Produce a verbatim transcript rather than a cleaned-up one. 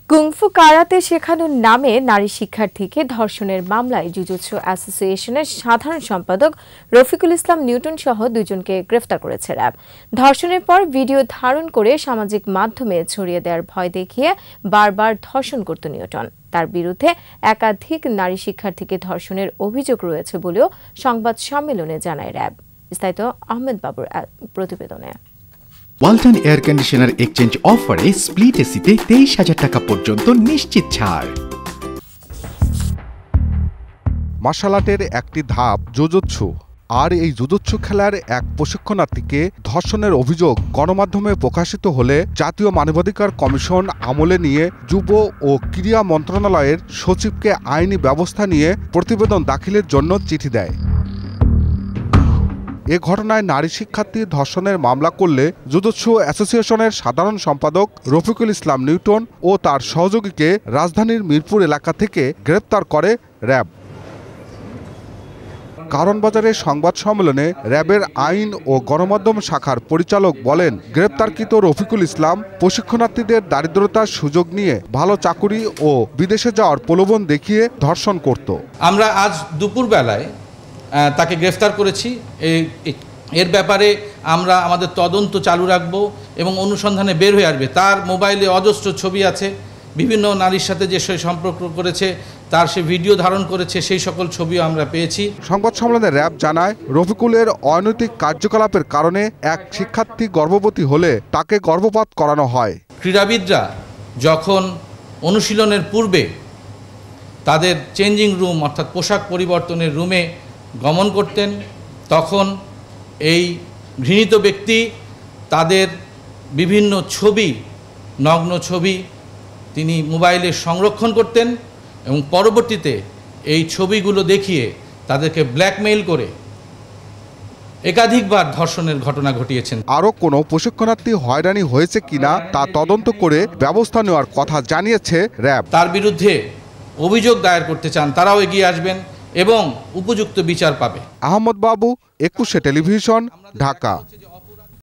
Kung fu karate শেখানোর নামে নারী শিক্ষার্থীকে ধর্ষণের মামলায় জুজুৎসু অ্যাসোসিয়েশনের সাধারণ সম্পাদক রফিকুল ইসলাম নিউটন সহ দুজনকে গ্রেফতার করেছে র্যাব। ধর্ষণের পর ভিডিও ধারণ করে সামাজিক মাধ্যমে ছড়িয়ে দেওয়ার ভয় দেখিয়ে বারবার ধর্ষণ করত নিউটন। তার বিরুদ্ধে একাধিক নারী শিক্ষার্থীকে ধর্ষণের অভিযোগ রয়েছে বলেও সংবাদ সম্মেলনে জানায় র্যাব। বিস্তারিত আহমেদ বাবুর প্রতিবেদনে। ওয়ালটন এয়ার কন্ডিশনার এক্সচেঞ্জ অফারে স্প্লিট এসিতে তেইশ হাজার টাকা পর্যন্ত নিশ্চিত ছাড়। মার্শাল আর্টের একটি ধাপ জুজুৎসু, আর এই জুজুৎসু খেলার এক প্রশিক্ষণার্থীকে ধর্ষণের অভিযোগ গণমাধ্যমে প্রকাশিত হলে জাতীয় মানবাধিকার কমিশন আমলে নিয়ে যুব ও ক্রীড়া মন্ত্রণালয়ের সচিবকে আইনি ব্যবস্থা নিয়ে প্রতিবেদন দাখিলের জন্য চিঠি দেয়। এ ঘটনায় নারী শিক্ষার্থী ধর্ষণের মামলা করলে জুজুৎসু অ্যাসোসিয়েশনের সাধারণ সম্পাদক রফিকুল ইসলাম নিউটন ও তার সহযোগীকে রাজধানীর মিরপুর এলাকা থেকে গ্রেপ্তার করে র্যাব। কারণবাজারের সংবাদ সম্মেলনে র্যাবের আইন ও গণমাধ্যম শাখার পরিচালক বলেন, গ্রেপ্তারকৃত রফিকুল ইসলাম প্রশিক্ষণার্থীদের দারিদ্রতার সুযোগ নিয়ে ভালো চাকুরি ও বিদেশে যাওয়ার প্রলোভন দেখিয়ে ধর্ষণ করত। আমরা আজ দুপুর বেলায় তাকে গ্রেফতার করেছি। এর ব্যাপারে আমরা আমাদের তদন্ত চালু রাখব এবং অনুসন্ধানে বের হয়ে আসবে। তার মোবাইলে অজস্র ছবি আছে, বিভিন্ন নারীর সাথে যে সে সম্পর্ক করেছে তার সে ভিডিও ধারণ করেছে, সেই সকল ছবিও আমরা পেয়েছি। সংবাদ সম্মেলনে র্যাব জানায়, রফিকুলের অনৈতিক কার্যকলাপের কারণে এক শিক্ষার্থী গর্ভবতী হলে তাকে গর্ভপাত করানো হয়। ক্রীড়াবিদরা যখন অনুশীলনের পূর্বে তাদের চেঞ্জিং রুম অর্থাৎ পোশাক পরিবর্তনের রুমে গমন করতেন, তখন এই ঘৃণিত ব্যক্তি তাদের বিভিন্ন ছবি, নগ্ন ছবি তিনি মোবাইলে সংরক্ষণ করতেন এবং পরবর্তীতে এই ছবিগুলো দেখিয়ে তাদেরকে ব্ল্যাকমেইল করে একাধিকবার ধর্ষণের ঘটনা ঘটিয়েছেন। আরও কোনো প্রশিক্ষণার্থী হয়রানি হয়েছে কিনা তা তদন্ত করে ব্যবস্থা নেওয়ার কথা জানিয়েছে র্যাব। তার বিরুদ্ধে অভিযোগ দায়ের করতে চান তারাও এগিয়ে আসবেন এবং উপযুক্ত বিচার পাবে। আহমদ বাবু, একুশে টেলিভিশন, ঢাকা।